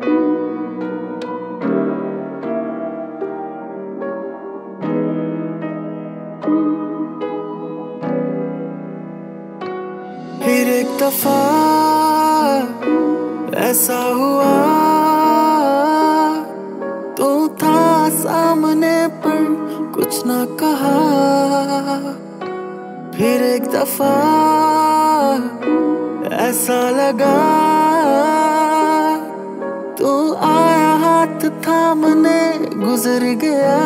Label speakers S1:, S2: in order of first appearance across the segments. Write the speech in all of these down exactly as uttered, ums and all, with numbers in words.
S1: फिर एक दफा ऐसा हुआ, तू था सामने पर कुछ ना कहा। फिर एक दफा ऐसा लगा, तू आया हाथ थामने गुजर गया।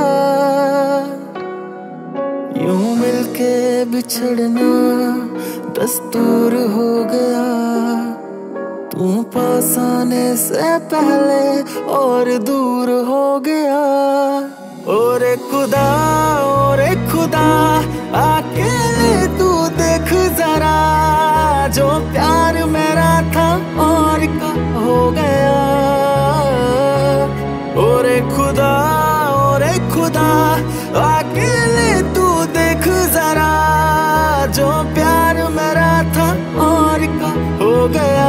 S1: यूं मिलके बिछड़ना दस्तूर हो गया, तू पास आने से पहले और दूर हो गया। और खुदा और खुदा अकेले तू देख जरा, जो प्यार मेरा था और का हो गया। और खुदा और खुदा अकेले तू देख जरा, जो प्यार मेरा था और का हो गया।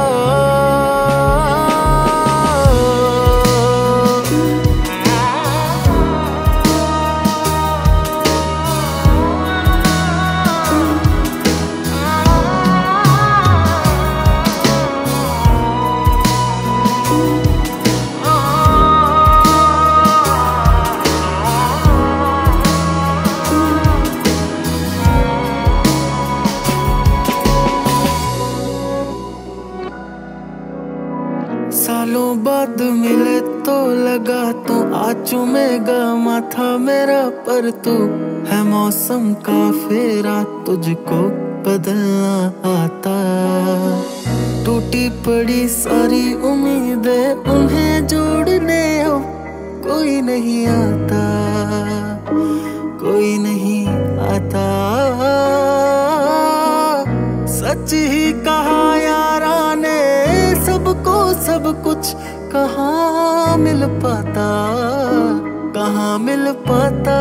S1: सालों बाद मिले तो लगा तो आ चूमेगा माथा मेरा, पर तू है मौसम का फेरा, तुझको बदलना आता। टूटी पड़ी सारी उम्मीदें, उन्हें जोड़ने अब कोई नहीं आता, कोई नहीं आता। सच ही कहा यारा ने, सबको सब कुछ कहाँ मिल पाता, कहाँ मिल पाता।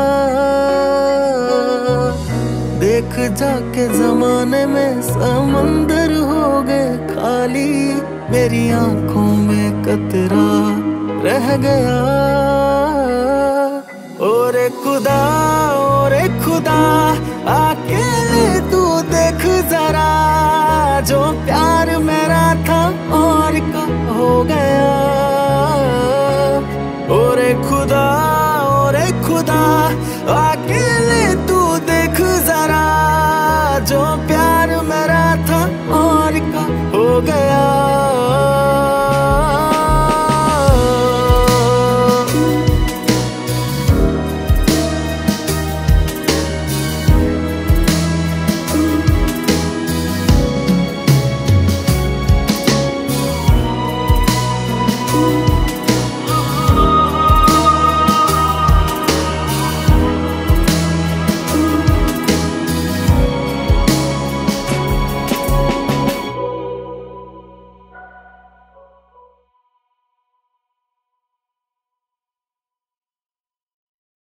S1: देख जाके जमाने में समंदर हो गए खाली, मेरी आंखों में कतरा रह गया।